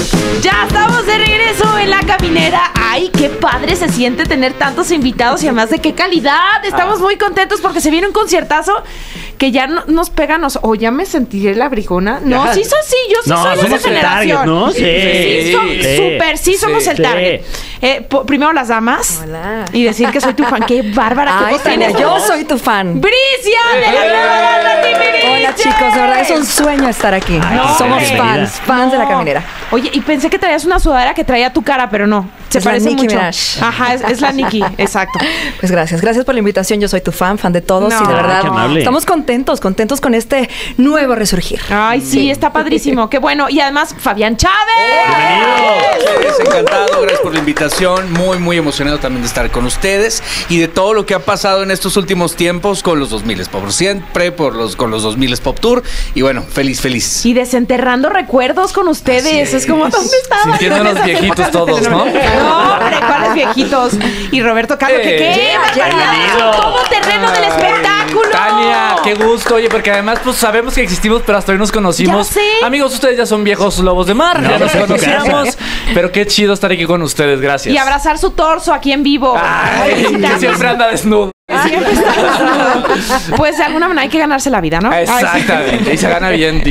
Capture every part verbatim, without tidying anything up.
Ya estamos de regreso en La Caminera. Ay, qué padre se siente tener tantos invitados y además de qué calidad. Estamos muy contentos porque se viene un conciertazo que ya no, nos pega, nos... O oh, ya me sentiré la brigona. No, ya. sí soy sí, yo sí no, soy de esa generación. Target, ¿no? Sí, sí, sí, son, sí. Súper, sí, sí somos el sí. target. Eh, primero las damas. Hola. Y decir que soy tu fan. Qué bárbara. Ay, Tania, yo soy tu fan. Bricia de la nueva banda Timbiriche. Hola chicos, de verdad es un sueño estar aquí. Ay, no, somos fans, querida. fans no. de La Caminera. Oye, y pensé que traías una sudadera que traía tu cara, pero no. Se es parece la Nicki mucho. Minaj. Ajá, es, es la Nicki, exacto. Pues gracias, gracias por la invitación. Yo soy tu fan, fan de todos no, y de verdad estamos contentos, contentos con este nuevo resurgir. Ay, sí, sí. está padrísimo. Qué bueno. Y además, Fabián Chávez. Bienvenido. Encantado, gracias por la invitación. Muy, muy emocionado también de estar con ustedes y de todo lo que ha pasado en estos últimos tiempos con los dos mil Pop siempre, por los, con los dos mil Pop Tour. Y bueno, feliz, feliz. Y desenterrando recuerdos con ustedes. Es. es como, ¿dónde estaban? Sintiéndonos viejitos todos, ¿no? No, hombre, ¿cuáles viejitos? Y Roberto Carlos, eh, que qué, bienvenido. Todo terreno del espectáculo. Tania, qué gusto. Oye, porque además, pues sabemos que existimos, pero hasta hoy nos conocimos. Ya sé. Amigos, ustedes ya son viejos lobos de mar, no, ya nos conocíamos. Pero qué chido estar aquí con ustedes, gracias. Y abrazar su torso aquí en vivo. Ay, que siempre anda desnudo. Siempre está desnudo. Pues de alguna manera hay que ganarse la vida, ¿no? Exactamente. Y se gana bien.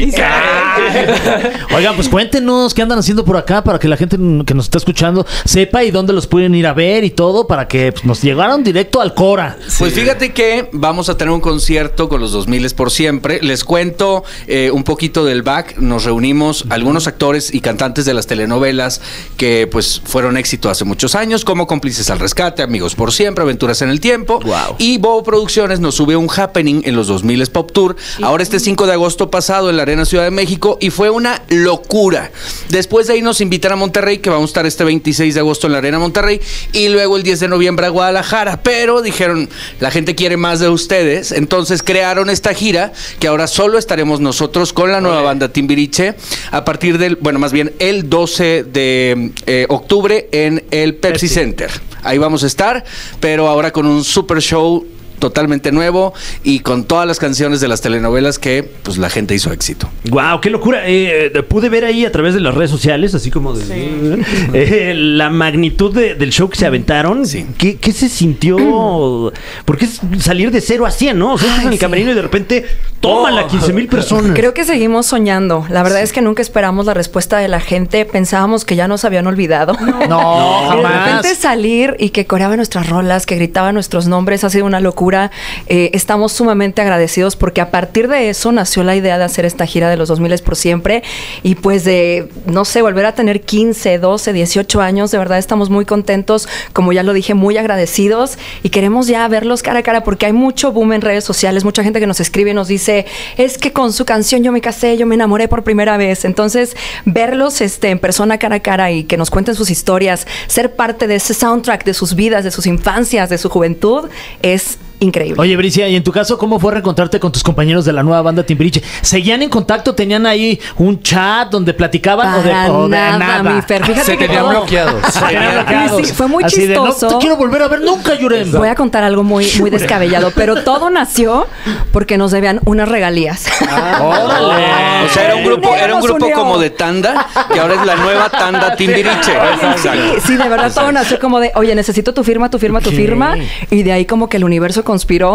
Oigan, pues cuéntenos qué andan haciendo por acá para que la gente que nos está escuchando sepa y dónde los pueden ir a ver y todo para que pues, nos llegaran directo al Cora. Pues sí. Fíjate que vamos a tener un concierto con los dos mil por siempre. Les cuento eh, un poquito del back. Nos reunimos algunos actores y cantantes de las telenovelas que pues fueron éxito hace muchos años, como Cómplices al Rescate, Amigos por Siempre, Aventuras en el Tiempo. Wow. Y Bobo Producciones nos sube un happening en los dos mil Pop Tour. Ahora este cinco de agosto pasado en la Arena Ciudad de México y fue una locura. Después de ahí nos invitan a Monterrey, que vamos a estar este veintiséis de agosto en la Arena Monterrey y luego el diez de noviembre a Guadalajara. Pero dijeron, la gente quiere más de ustedes, entonces crearon esta gira que ahora solo estaremos nosotros con la nueva Oye. banda Timbiriche a partir del, bueno, más bien el doce de eh, octubre en el Pepsi, Pepsi Center. Ahí vamos a estar, pero ahora con un super show totalmente nuevo y con todas las canciones de las telenovelas que pues la gente hizo éxito. Wow, qué locura. Eh, pude ver ahí a través de las redes sociales, así como de, sí. eh, la magnitud de, del show que se aventaron. Sí. ¿Qué, ¿Qué se sintió? Porque es salir de cero a cien, ¿no? O sea, estás en el camerino y de repente toman a quince mil personas. Creo que seguimos soñando. La verdad sí. es que nunca esperamos la respuesta de la gente. Pensábamos que ya nos habían olvidado. No, no jamás. De repente salir y que coreaban nuestras rolas, que gritaban nuestros nombres, ha sido una locura. Eh, estamos sumamente agradecidos porque a partir de eso nació la idea de hacer esta gira de los dos mil por siempre y pues de, no sé, volver a tener quince, doce, dieciocho años. De verdad estamos muy contentos, como ya lo dije, muy agradecidos y queremos ya verlos cara a cara porque hay mucho boom en redes sociales, mucha gente que nos escribe y nos dice, es que con su canción yo me casé, yo me enamoré por primera vez. Entonces verlos este, en persona cara a cara y que nos cuenten sus historias, ser parte de ese soundtrack de sus vidas, de sus infancias, de su juventud, es increíble. Oye, Bricia, y en tu caso, ¿cómo fue reencontrarte con tus compañeros de la nueva banda Timbiriche? ¿Seguían en contacto? ¿Tenían ahí un chat donde platicaban? Para o de, o de nada, nada? Mi Fer, fíjate se que tenían todo... bloqueados. Se tenían bloqueados. Sí, fue muy Así chistoso. De, no te quiero volver a ver nunca, Yurem. Voy a contar algo muy, muy descabellado, pero todo nació porque nos debían unas regalías. Ah, órale. O sea, era un grupo, era un grupo como de tanda, que ahora es la nueva tanda Timbiriche. Sí, sí, de verdad todo nació como de, oye, necesito tu firma, tu firma, tu firma. Y de ahí como que el universo conspiró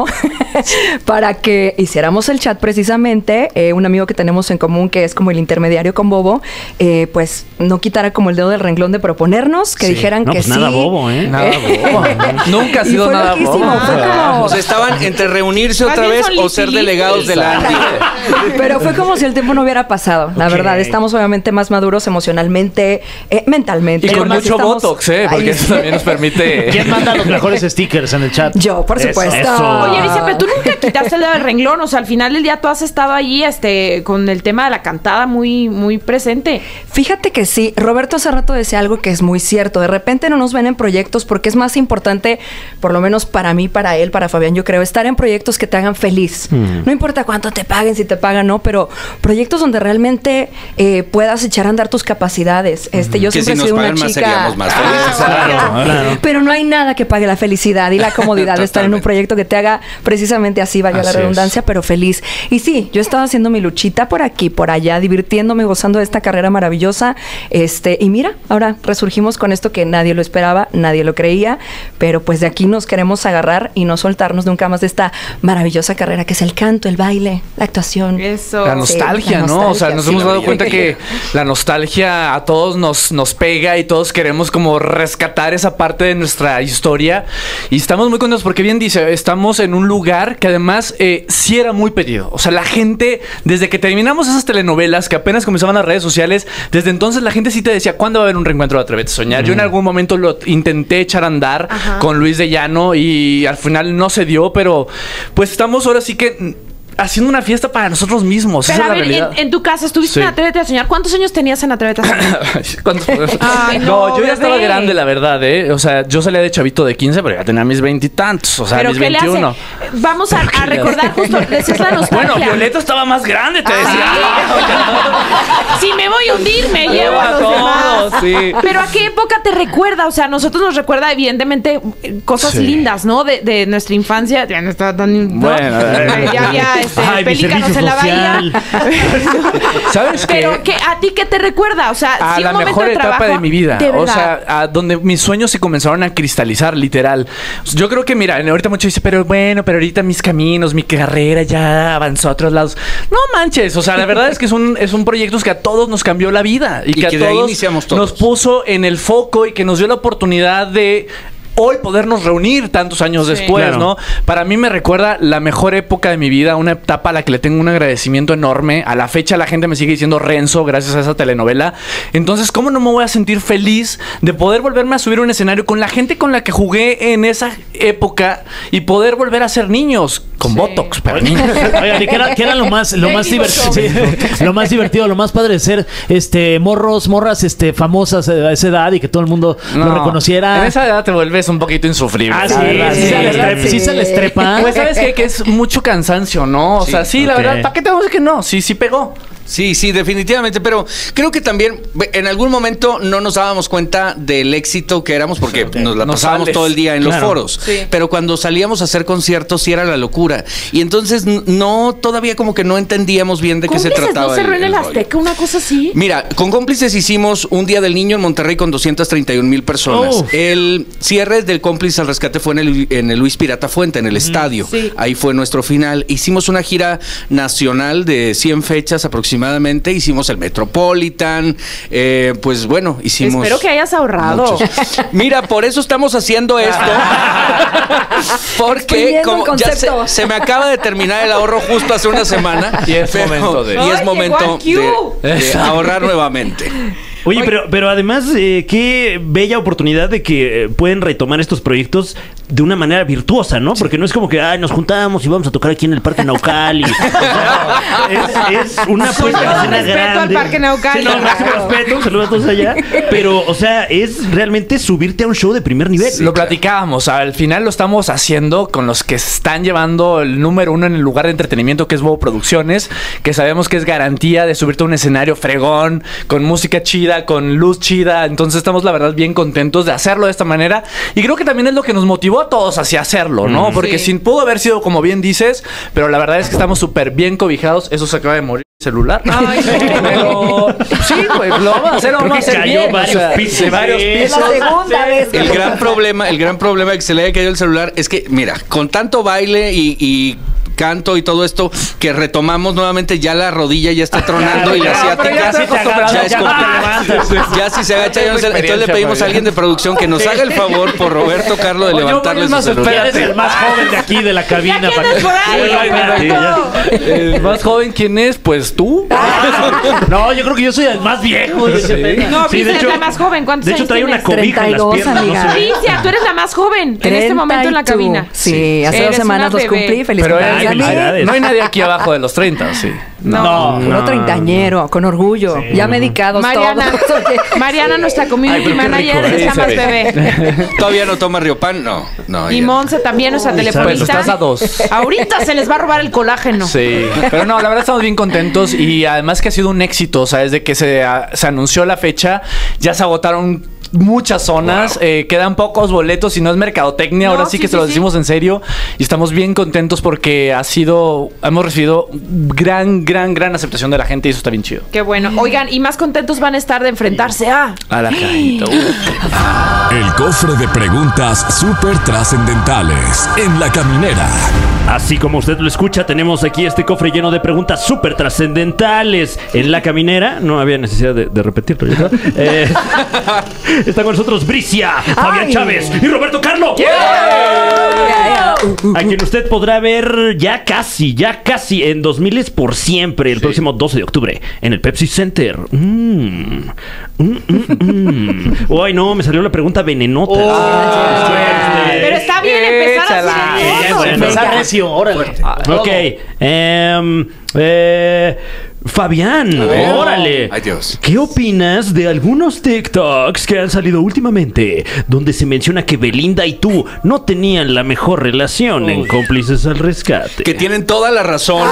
para que hiciéramos el chat precisamente. Eh, un amigo que tenemos en común que es como el intermediario con Bobo, eh, pues no quitara como el dedo del renglón de proponernos, que sí. dijeran no, que pues sí. Nada bobo, ¿eh? Nada bobo. Nunca ha sido nada bobo. Fue como... O sea, estaban entre reunirse otra vez o ser delegados de la Andy. Pero fue como si el tiempo no hubiera pasado. La okay. verdad, estamos obviamente más maduros emocionalmente, eh, mentalmente. Y con mucho estamos... botox, ¿eh? Porque Ay, eso también nos permite... ¿Quién manda los mejores stickers en el chat? Yo, por supuesto. Eso, eso. Oye, Alicia, pero tú nunca quitaste el dedo del renglón. O sea, al final del día tú has estado allí este, con el tema de la cantada muy, muy presente. Fíjate que sí. Roberto hace rato decía algo que es muy cierto. De repente no nos ven en proyectos porque es más importante, por lo menos para mí, para él, para Fabián, yo creo, estar en proyectos que te hagan feliz. Mm. No importa cuánto te paguen, si te pagan, no, pero proyectos donde realmente eh, puedas echar a andar tus capacidades. Este, yo que siempre si he sido nos una pagan chica... más seríamos más felices. Ah, claro, claro. Pero no hay nada que pague la felicidad y la comodidad de estar en un proyecto que te haga precisamente así, vaya la Así redundancia, es. pero feliz. Y sí, yo estaba haciendo mi luchita por aquí, por allá, divirtiéndome, gozando de esta carrera maravillosa. Este, y mira, ahora resurgimos con esto que nadie lo esperaba, nadie lo creía, pero pues de aquí nos queremos agarrar y no soltarnos nunca más de esta maravillosa carrera que es el canto, el baile, la actuación. Eso. La nostalgia, Sí, la ¿no? O sea, nostalgia, nos sí, hemos la dado vida. cuenta que la nostalgia a todos nos, nos pega y todos queremos como rescatar esa parte de nuestra historia. Y estamos muy contentos porque bien dice, estamos en un lugar que además eh, sí era muy pedido. O sea, la gente, desde que terminamos esas telenovelas que apenas comenzaban las redes sociales, desde entonces la gente sí te decía, ¿cuándo va a haber un reencuentro de Atrévete a Soñar? Yo en algún momento lo intenté echar a andar Ajá. con Luis de Llano y al final no se dio, pero pues estamos ahora sí que haciendo una fiesta para nosotros mismos. Pero Esa a es la ver, en, realidad. en tu casa estuviste Sí. en Atrévete a Soñar. ¿Cuántos años tenías en Atrévete a Soñar? ¿Cuántos? Ay, no, no, yo ya bebé. estaba grande, la verdad, ¿eh? O sea, yo salía de chavito de quince, pero ya tenía mis veintitantos, o sea, ¿Pero mis qué le hace? veintiuno. Vamos a, a recordar justo, decías la nostalgia. Bueno, Violeta estaba más grande, te Ah, decía. Si me voy a hundir, me llevo a A los todos, demás. sí. Pero ¿a qué época te recuerda? O sea, a nosotros nos recuerda evidentemente eh, cosas Sí. lindas, ¿no? De, de nuestra infancia. Ya no estaba tan... ¿no? Bueno, eh. ya había este, Ay, mi pelícanos servicio en la bahía. ¿Sabes qué? Pero ¿qué, ¿a ti qué te recuerda? O sea, A sí, la un momento mejor de etapa trabajo, de mi vida. de O verdad. sea, a donde mis sueños se comenzaron a cristalizar, literal. Yo creo que, mira, ahorita mucho dice, pero bueno, pero ahorita mis caminos, mi carrera ya avanzó a otros lados. No manches, o sea, la verdad es que es un, es un proyecto que a todos nos cambió la vida. Y, Y que, que a de ahí todos iniciamos todos. nos puso en el foco y que nos dio la oportunidad de hoy podernos reunir tantos años Sí. después, Claro. ¿no? Para mí me recuerda la mejor época de mi vida, una etapa a la que le tengo un agradecimiento enorme. A la fecha la gente me sigue diciendo Renzo gracias a esa telenovela. Entonces, ¿cómo no me voy a sentir feliz de poder volverme a subir a un escenario con la gente con la que jugué en esa época y poder volver a ser niños con Sí. Botox, para mí? Oigan, ¿y qué era, qué era lo más, lo más divertido? Sí, lo más divertido, lo más padre de ser este morros, morras este famosas a esa edad y que todo el mundo lo No. reconociera. En esa edad te vuelves un poquito insufrible. Ah, la sí, verdad. sí, Sí, se la les verdad, trepa, sí. sí se les trepa. Pues sabes qué? Que es mucho cansancio, ¿no? O sea, sí, la ok. verdad, ¿para qué te vamos a decir que no? Sí, sí pegó. Sí, sí, definitivamente, pero creo que también en algún momento no nos dábamos cuenta del éxito que éramos porque Ok. nos la No pasábamos sales. todo el día en los Claro. foros, Sí. pero cuando salíamos a hacer conciertos sí era la locura y entonces n- no, todavía como que no entendíamos bien de qué se ¿Cómplices trataba no cerró el- en el el rollo. Azteca? Una cosa así. Mira, con Cómplices hicimos un Día del Niño en Monterrey con doscientas treinta y un mil personas. Oh. El cierre del Cómplices al Rescate fue en el, en el Luis Pirata Fuente, en el estadio. Sí. Ahí fue nuestro final. Hicimos una gira nacional de cien fechas aproximadamente. Hicimos el Metropolitan. eh, pues bueno, hicimos... Espero que hayas ahorrado. muchos. Mira, por eso estamos haciendo esto. Porque Exprimiendo como el ya se, concepto. se me acaba de terminar el ahorro justo hace una semana. Y es momento de- Y Ay, es llegó momento a Q. de, de ahorrar nuevamente. Oye, pero, pero además, eh, qué bella oportunidad de que eh, pueden retomar estos proyectos de una manera virtuosa, ¿no? Porque no es como que ay, nos juntamos y vamos a tocar aquí en el Parque Naucali. O sea, es, es una Con puesta en todo escena respeto al grande. Parque Naucali. Sí, no, máximo respeto, saludos a todos allá. Pero, o sea, es realmente subirte a un show de primer nivel. Lo platicábamos, al final lo estamos haciendo con los que están llevando el número uno en el lugar de entretenimiento que es Bobo Producciones, que sabemos que es garantía de subirte a un escenario fregón, con música chida, con luz chida, entonces estamos la verdad bien contentos de hacerlo de esta manera y creo que también es lo que nos motivó a todos hacia hacerlo, ¿no? Porque Sí. sin pudo haber sido como bien dices, pero la verdad es que estamos súper bien cobijados, eso se acaba de morir el celular. Ay, pero sí, güey, lo vamos a hacer, lo Creo vamos a que hacer cayó bien, varios o sea, pisos, de varios sí. Es pisos. la segunda vez que El lo gran pasa. problema, el gran problema de que se le haya caído el celular es que, mira, con tanto baile y, y canto y todo esto que retomamos nuevamente, ya la rodilla ya está tronando y la Ya, pero ya asiática estoy acostumbrado, ya es ya complicado. Ya si se agacha, ya no se- entonces le pedimos a alguien de producción que nos haga el favor por Roberto Carlos de Oye, levantarle Oye, su más celular. Eres el más joven de aquí de la cabina. ¿Ya quién para es por ahí, Sí, Roberto? sí, ya. El más joven, ¿quién es? Pues tú. No, yo creo que yo soy el más viejo. Yo sé. No, Sí, Alicia es la más joven. ¿Cuántos De hecho, años trae una tienes? cobija en las treinta y dos, piernas. amiga. No se ve. Alicia, tú eres la más joven en este momento en la treinta y dos. cabina. Sí, hace Eres dos semanas una los bebé. cumplí. Feliz Pero cumpleaños ay, a mí. felicidades. no hay nadie aquí abajo de los treinta, ¿sí? No, Puro treintañero, con orgullo. Sí, ya no. medicados Mariana, todos. Oye. Mariana, nuestra community Ay, pero qué manager, rico, es la sí, más se ve. bebé. ¿Todavía no toma Riopan? No, no. Y ya. Monse también, nuestra Uy, Pues telefonista. estás a dos. Ahorita se les va a robar el colágeno. Sí, pero no, la verdad estamos bien contentos y además que ha sido un éxito, o sea, desde que se, a- se anunció la fecha, ya se agotaron muchas zonas, wow. eh, quedan pocos boletos y no es mercadotecnia, no, ahora sí, sí que sí, se lo decimos sí. en serio y estamos bien contentos porque ha sido, hemos recibido gran, gran, gran aceptación de la gente y eso está bien chido. Qué bueno. Oigan, y más contentos van a estar de enfrentarse a... A la cajita. El cofre de preguntas súper trascendentales en La Caminera. Así como usted lo escucha, tenemos aquí este cofre lleno de preguntas súper trascendentales en La Caminera. No había necesidad de, de repetirlo, ¿verdad? eh, está con nosotros Bricia, Fabián Chávez y Roberto Carlo. Yeah. Yeah. A quien usted podrá ver ya casi, ya casi en dos mil por siempre, el sí. próximo doce de octubre, en el Pepsi Center. Mm. Mm, mm, mm. Uy, no, me salió la pregunta venenota. Oh, ah, sí. Pero está bien empezar así. Empezar recio, órale. Ok. Eh, eh, Fabián, órale. Ay, Dios. ¿Qué opinas de algunos TikToks que han salido últimamente donde se menciona que Belinda y tú no tenían la mejor relación Uy. en Cómplices al Rescate? Que tienen toda la razón.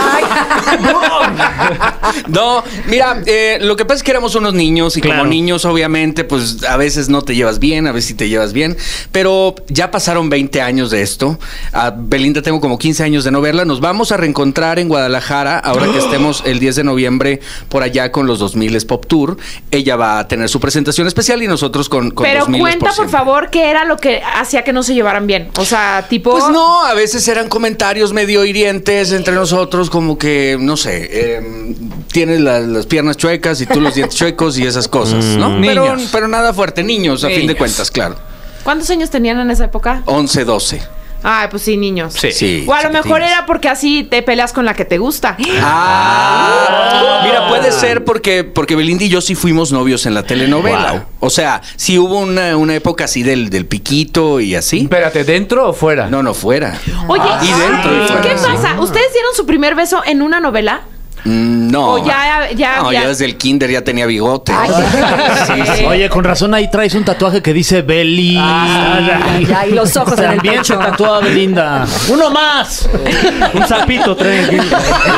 No, mira, eh, lo que pasa es que éramos unos niños y claro. como niños, obviamente, pues a veces no te llevas bien, a veces sí te llevas bien, pero ya pasaron veinte años de esto. A Belinda tengo como quince años de no verla. Nos vamos a reencontrar en Guadalajara ahora que estemos el diez de noviembre por allá con los dos mil Pop Tour. Ella va a tener su presentación especial y nosotros con, con Pero dos mil cuenta, por, por favor, qué era lo que hacía que no se llevaran bien. O sea, tipo... Pues no, a veces eran comentarios medio hirientes entre nosotros, como que, no sé, eh, tienes la, las piernas chuecas y tú los dientes chuecos y esas cosas, ¿no? Mm, pero, pero nada fuerte, niños, a niños. fin de cuentas, claro. ¿Cuántos años tenían en esa época? once, doce. Ay, pues sí, niños. Sí. sí o a lo mejor era porque así te peleas con la que te gusta. Ah, mira, puede ser porque, porque Belinda y yo sí fuimos novios en la telenovela. Wow. O sea, sí hubo una, una época así del, del piquito y así. Espérate, ¿dentro o fuera? No, no, fuera. Oye, y dentro y fuera. ¿Qué pasa? ¿Ustedes dieron su primer beso en una novela? Mm, no. O ya, ya, no, ya. ya desde el kinder ya tenía bigote. Ay, sí, sí. Oye, con razón ahí traes un tatuaje que dice Beli. Ah, ya, ya, y los ojos en el También pecho. se tatuó a Belinda. ¡Uno más! Un sapito, trae aquí.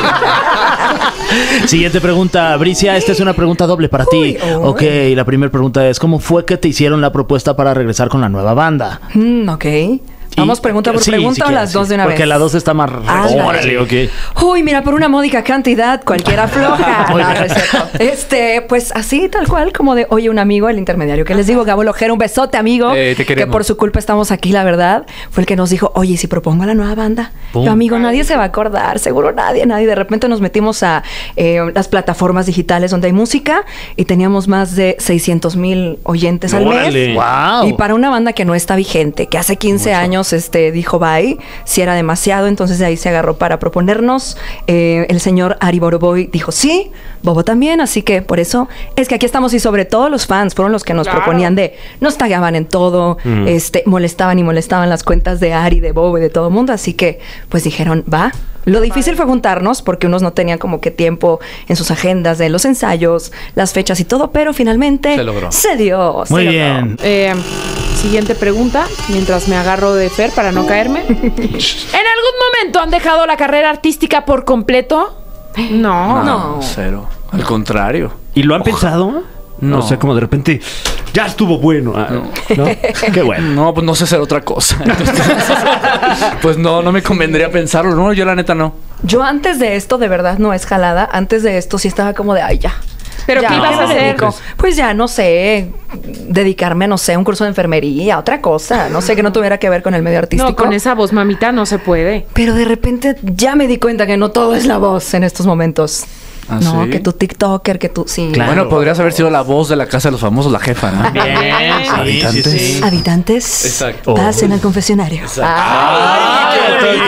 Siguiente pregunta, Bricia. Esta es una pregunta doble para Uy, ti. oh. Ok, la primera pregunta es: ¿cómo fue que te hicieron la propuesta para regresar con la nueva banda? Mm, ok. Vamos pregunta por sí, pregunta si o las quieres, dos sí. de una Porque vez. la dos está más... Ah, Órale, ok. Uy, mira, por una módica cantidad, cualquiera afloja. No, no es cierto. Este, pues así, tal cual, como de, oye, un amigo, el intermediario, que les digo, Gabo Lojero, un besote, amigo. Eh, te queremos. Que por su culpa estamos aquí, la verdad. Fue el que nos dijo, oye, ¿y si propongo a la nueva banda? Pum. Yo, amigo, nadie se va a acordar, seguro nadie, nadie. De repente nos metimos a eh, las plataformas digitales donde hay música y teníamos más de seiscientos mil oyentes al Órale. mes. Wow. Y para una banda que no está vigente, que hace quince Mucho. años este, dijo bye, si era demasiado, entonces de ahí se agarró para proponernos. Eh, el señor Ari Boroboy dijo sí, Bobo también, así que por eso es que aquí estamos y sobre todo los fans fueron los que nos Claro. proponían de, nos tagaban en todo, Mm. este, molestaban y molestaban las cuentas de Ari, de Bobo y de todo el mundo, así que pues dijeron, va. Lo difícil fue juntarnos porque unos no tenían como que tiempo en sus agendas de los ensayos, las fechas y todo, pero finalmente Se logró. se dio. se Muy logró. bien. Eh, siguiente pregunta, mientras me agarro de Fer para no caerme. ¿En algún momento han dejado la carrera artística por completo? No. No. Cero. Al contrario. ¿Y lo han pensado? No. O sea, como de repente, ya estuvo bueno. Ah, ¿no? Qué bueno. No, pues no sé hacer otra cosa. Entonces, pues no, no me convendría pensarlo. No, yo la neta no. Yo antes de esto, de verdad, no es jalada. Antes de esto sí estaba como de, ay, ya. ¿Pero Ya, qué ibas a me hacer? dedico. Pues ya, no sé, dedicarme, no sé, a un curso de enfermería, otra cosa. No sé, que no tuviera que ver con el medio artístico. No, con esa voz, mamita, no se puede. Pero de repente ya me di cuenta que no todo es la voz en estos momentos. ¿Ah, no, sí? que tu TikToker, que tú, sí. Claro. Bueno, podrías haber sido la voz de la casa de los famosos, la jefa, ¿no? Bien, sí, Habitantes. sí, sí. Habitantes, Exacto. pasen al confesionario. Ay,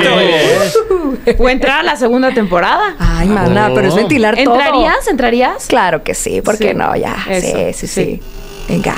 qué O entrar a la segunda temporada. Ay, mana, pero es ventilar todo. ¿Entrarías? ¿Entrarías? Claro que sí, ¿por qué Sí. no? Ya, Eso, sí, sí, sí, sí. Venga.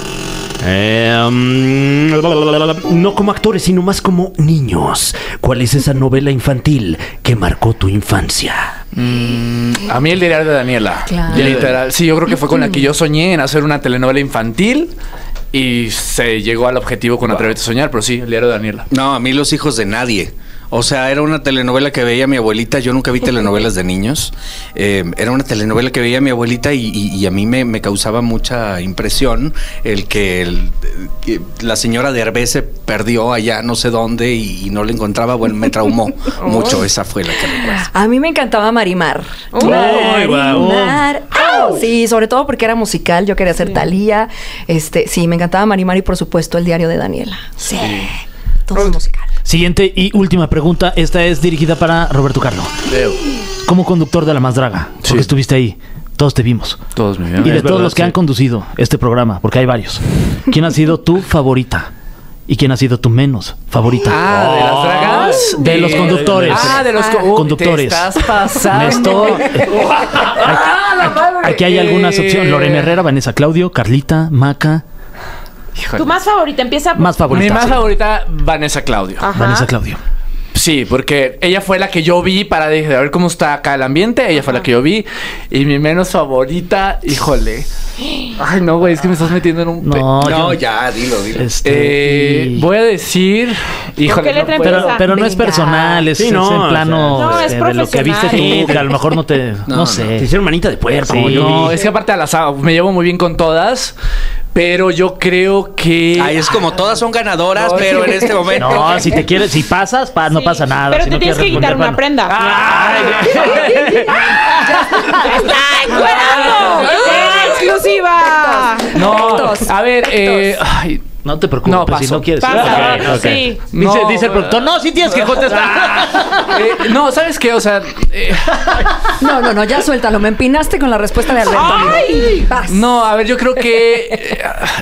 Eh, um, no como actores, sino más como niños. ¿Cuál es esa novela infantil que marcó tu infancia? Mm, a mí el diario de Daniela. Claro. Literal. Sí, yo creo que fue con la que yo soñé en hacer una telenovela infantil y se llegó al objetivo con Atrévete a soñar, pero sí, el diario de Daniela. No, a mí los hijos de nadie. O sea, era una telenovela que veía mi abuelita. Yo nunca vi telenovelas de niños. Eh, era una telenovela que veía mi abuelita y, y, y a mí me, me causaba mucha impresión el que, el, que la señora de Derbez se perdió allá no sé dónde y, y no la encontraba. Bueno, me traumó mucho. Esa fue la que recuerdo. A mí me encantaba Marimar. Uy, Marimar. ¡Au! Sí, sobre todo porque era musical. Yo quería ser Thalía. Este, sí, me encantaba Marimar y por supuesto El diario de Daniela. Sí. Todo es musical. Siguiente y última pregunta. Esta es dirigida para Roberto Carlo. Veo. Como conductor de La Más Draga, porque Sí. estuviste ahí. Todos te vimos. Todos me Y vieron. de Es todos verdad, los que sí. han conducido este programa, porque hay varios, ¿quién ha sido tu favorita? ¿Y quién ha sido tu menos favorita? Ah, ¿de las dragas? De los conductores. Ah, de los co- uh, Conductores. Te estás pasando. Me estoy- Ah, la madre. Aquí hay algunas opciones. Lorena Herrera, Vanessa Claudio, Carlita, Maca. Híjole. Tu más favorita empieza por- Más favorita. Mi más sí. favorita, Vanessa Claudio. Ajá. Vanessa Claudio. Sí, porque ella fue la que yo vi para de- de ver cómo está acá el ambiente. Ella fue la que yo vi. Y mi menos favorita, híjole. Ay, no, güey, es que me estás metiendo en un... pe- No, No, yo- ya, dilo, dilo. Este, Eh, y- voy a decir... Híjole, qué letra no puedo. pero, empieza? pero no es Venga. personal, es, Sí, es no, en plano o sea, no, es este, de lo que viste profesional. tú, que a lo mejor no te... No, No, no. sé. Te hicieron manita de puerco. Sí. yo No, vi. es que aparte a las me llevo muy bien con todas, pero yo creo que... Ay, es como todas son ganadoras, No, pero sí. en este momento. No, si te quieres, si pasas, pa- no Sí. pasa nada. Pero si te no tienes quieres que quitar responder, una prenda. Ay, ¡Está encuerado! ¡Exclusiva! no, Perfectos. a ver, eh, ay, No te preocupes, No, si paso. no quieres. Pasa, Ok, ok. sí. Dice, No, dice el productor, no, sí tienes que contestar. eh, no, ¿sabes qué? O sea, eh, No, no, no, ya suéltalo. Me empinaste con la respuesta de Alberto. amigo. Vas. no, a ver, yo creo que...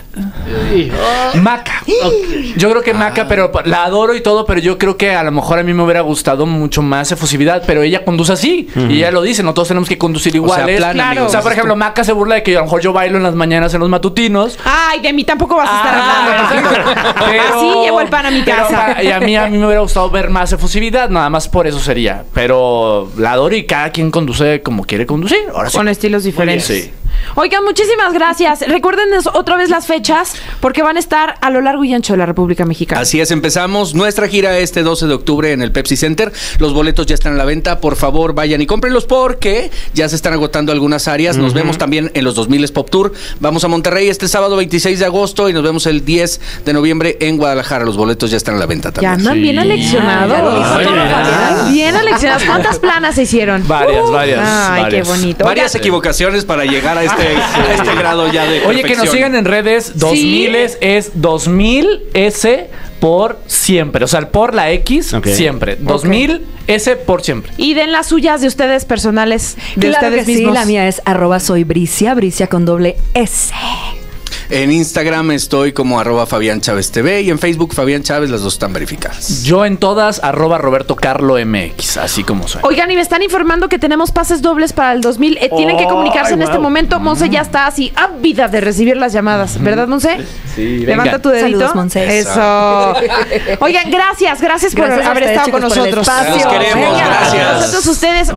eh, Maca. Yo creo que Maca, pero la adoro y todo, pero yo creo que a lo mejor a mí me hubiera gustado mucho más efusividad, pero ella conduce así. Y ella lo dice, no todos tenemos que conducir iguales. plan, Claro. amigos. O sea, por ejemplo, Maca se burla de que a lo mejor yo bailo en las mañanas en los matutinos. Ay, de mí tampoco vas a estar hablando. Ah, pero- Así llevo el pan a mi pero casa. pa- y a mí, a mí me hubiera gustado ver más efusividad, nada más por eso sería. Pero la adoro y cada quien conduce como quiere conducir. Ahora sí. Con estilos diferentes. Sí. Oigan, muchísimas gracias. Recuérdenos otra vez las fechas porque van a estar a lo largo y ancho de la República Mexicana. Así es, empezamos nuestra gira este doce de octubre en el Pepsi Center. Los boletos ya están a la venta. Por favor, vayan y cómprenlos porque ya se están agotando algunas áreas. Nos vemos también en los dos mil Pop Tour. Vamos a Monterrey este sábado veintiséis de agosto y nos vemos el diez de noviembre en Guadalajara. Los boletos ya están a la venta Ya también. andan bien aleccionados. Ay, mira. Bien aleccionados. ¿Cuántas planas se hicieron? Varias, varias, Ay, varias. qué bonito. Varias Oigan, equivocaciones para llegar a este, a este grado ya de Oye, que nos perfección. sigan en redes. dos mil es, es dos mil S por siempre. O sea, por la X, Ok. siempre. dos mil S por siempre. Y den las suyas de ustedes personales, de Claro ustedes que sí, mismos. la mía es arroba soy Bricia, Bricia con doble S. En Instagram estoy como arroba Fabián Chávez T V y en Facebook Fabián Chávez, las dos están verificadas. Yo en todas, arroba Roberto Carlo M X, así como soy. Oigan, y me están informando que tenemos pases dobles para el dos mil. Eh, tienen que comunicarse en este momento. Monse ya está así ávida de recibir las llamadas, ¿verdad, Monse? Sí, Levanta venga. tu dedito. Saludos, Monse. Eso. Oigan, gracias, gracias por Gracias a haber ustedes, estado con chicos, por el nosotros. espacio. Los queremos, Venga, gracias. nosotros ustedes.